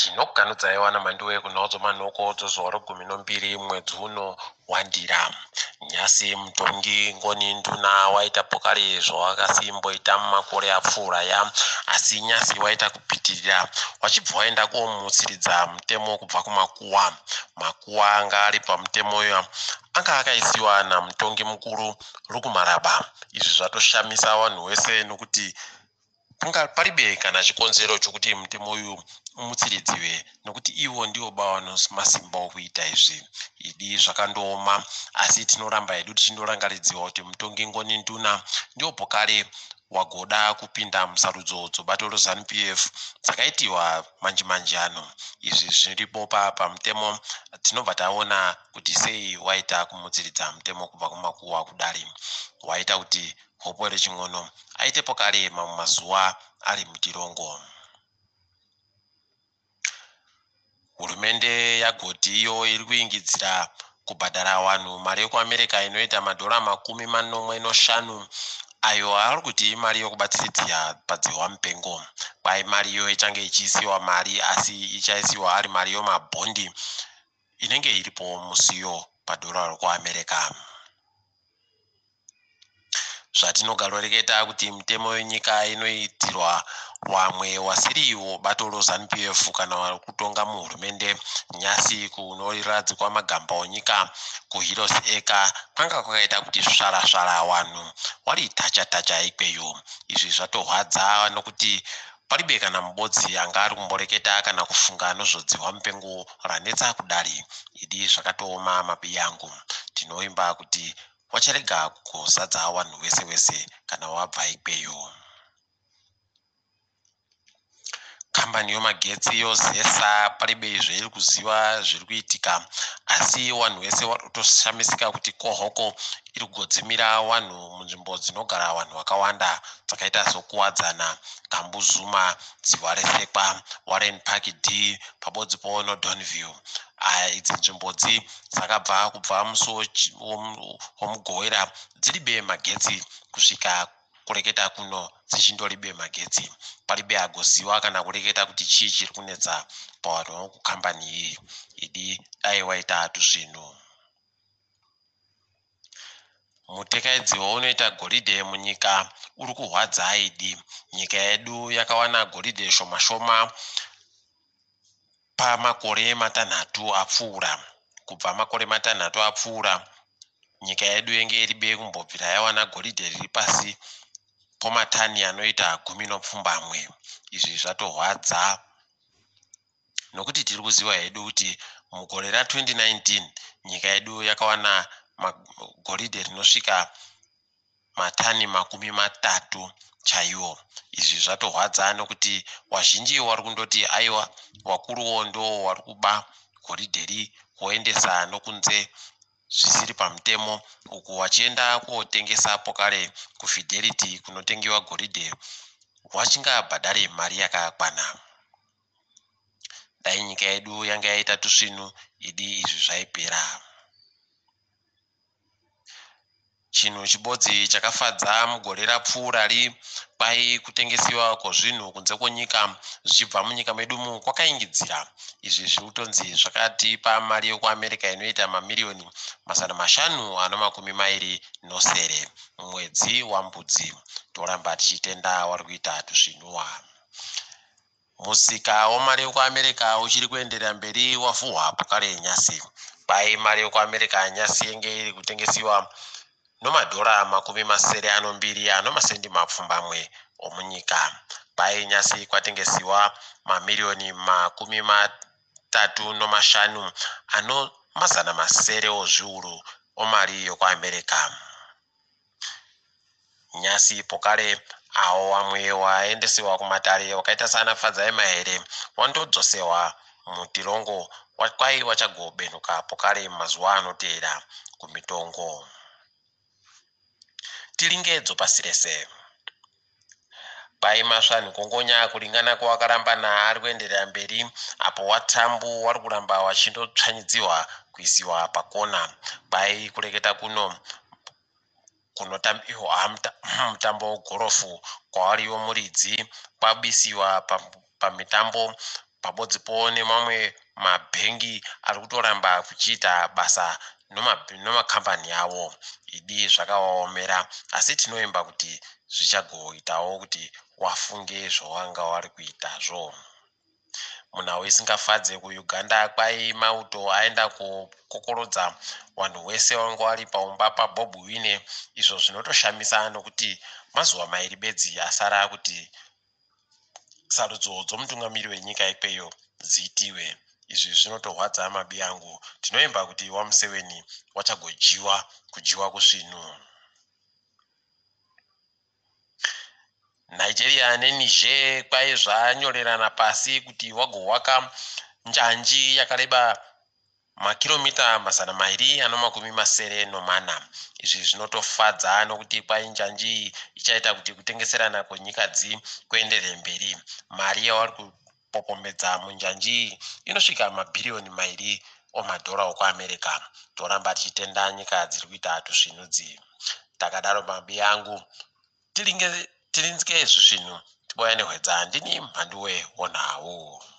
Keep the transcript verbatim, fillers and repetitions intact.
tinoganudza iwana Mhanduwe kunodzo manoko dzozoro gumi nombiri mwedzi uno wandira. Nyasi Mutongi Ngoni Nduna waita pokari zvawakasimboita mumakore apfuura ya, asi nyasi waita kupitirira wachibva waenda komutsiridza mutemo kubva kumakuwa. Makuwa anga ari pamutemo uyo anga akaisiwa namutongi mukuru Rukumaraba. Izvi zvatoshamisa vanhu vese nokuti panga paribe kana chikonzero chokuti mutemo uyu umutsiridziwe, nokuti ivo ndivo bava nemasimba okuita izvi. Idi zvakandooma, asi tinoramba hedu tichindorangaridziwa kuti Mutongi Ngoni Nduna ndio pokare wagoda kupinda musarudzo dzobato zanu P F dzakaitiwa manje manje ano. Izvi zviripo pamutemo tinobva taona kuti sei waita kumutsiridza mutemo kubva kumakuwa kudari. Waita kuti hopo reching'ono aite pokare mamwe mazuva ari mutirongo. Hurumende yagoti iyo iri kuingidzira kubhadhara vanhu mari yekuAmerica inoita madhora makumi manomwe noshanu ayo ari kuti imari yokubatsiridzira padzihwa mupengo. Kwai mari iyo ichange ichiisiwa mari asi ichaisiwa ari mari yomabhondi inenge iripo musiyo padhora rekuAmerica. Zvatinogaloreketa kuti mutemo wenyika inoitirwa wamwe wasiriwo bato rozanu P F kana kutonga muhurumende. Nyasi kunoradzikwa magamba onyika kuHeroes Eka kwanga kwakaita kuti svara svara wanhu wari tacha tacha ikweyo. Izvi zvatorwadza nokuti paribe kana mubodzi anga ari kumboreketa kana kufunga nozvodzihwa mupengo ranetsa kudari. Idi zvakatooma mapi yangu. Tinoimba kuti wacharega kuzadza vanhu vese vese kana wabva ikweyo. Kambani yomagetsi yozesa paribe zvairi kuziva zviri kuitika, asi vanhu vese vari kutoshamisika kuti kohoko iri kugodzimira vanhu munzvimbo dzinogara vanhu vakawanda dzakaita sokuwadzana, Kambuzuma, Dziva reSekwa, Warren Park D, pabodzipo noDonville. Idzi nzvimbodzi dzakabva kubva musuwo womugowera dziribe magetsi kusvika kureketa kuno dzichindoribe magetsi. Paribe agoziva kana kureketa kuti chii chiri kunetsa pavanhu vokukambani iyi. Idi dai waita tuzvinhu. Mutekaidziwo unoita goridhe munyika uri kurwadza idi. Nyika yedu yakawana goridhe shoma shoma pamakore matanhatu apfuura. Kubva makore matanhatu apfuura nyika yedu yenge iribe kumbobvira yawana goridhe riri pasi pomatani anoita gumi nopfumbamwe. Izvi zvatorwadza nokuti tiri kuziva hedu kuti mugore ra twenty nineteen nyika yedu yakawana goridhe rinosvika matani makumi matatu chaiwo. Izvi zvatorwadza nokuti wazhinji wari kundoti aiwa wakuruwo ndo wari kuba goridheri kuendesa nokunze zvisiri pamutemo, uku wachienda kotengesa pokare kuFidelity kunotengiwa goridhe wachingabhadhare mari yakakwana. Dai nyika yedu yanga yaita tusvinu idi izvi zvaipera. Chinhu chibodzi chakafadza mugore rapfuurari kwai kutengesiwa kwezvinhu kunze kwenyika zvichibva munyika medumu kwakaingidzira. Izvi zviri kutonzi zvakatipa mari yekuAmerica inoita mamiliyoni mazana mashanu ano makumi mairi nosere mumwedzi wambudzi. Toramba tichitenda wari kuita tuzvinuwa. Musika wemari yekuAmerica uchiri kuenderera mberi wavhuwa pokare nyasi. Kwai mari yekuAmerica nyasi yenge iri kutengesiwa nomadhora makumi masere ano mbiri ano masendi mapfumbamwe omunyika. Kwai nyasi kwatengesiwa mamiliyoni makumi matatu nomashanu ano mazana masere ozviuru omari yekuAmerica. Nyasi pokare awo wamwe waendesewa kumatare wakaita sana Fadzai Mahere wandodzosewa mutirongo kwai wachagobenuka pokare mazuva anoteera kumitongo. Tilingedzo pasi rese. Pai masvanhu kongonya kulingana kwawakarambana ari kuenderera mberi apo watambu wari kuramba wachindotsvanyidziwa kuisiwa pakona. Pai kureketa kuno kunotambiwa mutambo wegorofu kwawariwo muridzi kwabisiwa pamitambo pabodzipo nemamwe mabhengi ari kutoramba kuchiita basa nomakambani avo. Idi zvakawaomera, asi tinoimba kuti zvichagoitawo kuti wafunge zvawanga wari kuitazvo. Munhau isingafadze kuUganda kwai mauto aenda kukokorodza vanhu vese vanga vari paumba paBob Wine. Izvo zvinotoshamisa nokuti mazuva mairi bedzi asara kuti sarudzo dzomutungamiri wenyika ikweyo dziitiwe. Izvi zvinotorwadza mabi angu. Tinoimba kuti wamuseveni wachagojiwa kujiwa kusvinu. Nigeria neNiger kwai zvanyorerana pasi kuti wagowaka njanji yakareba makilomita mazana mairi ano makumi masere nomana. Izvi zvinotofadza nokuti kwai njanji ichaita kuti kutengeserana kwenyika dzi kuenderere mberi. Mari yavari kupopomedza munjanji inosvika mabhiriyoni mairi omadhora okuAmerica. Toramba tichitenda nyika dziri kuita tusvinudzi. Takadaro mabi angu, tilinge tilinzike zvisvinu tiboya nehwedza. Ndini Mhanduwe WeNhau.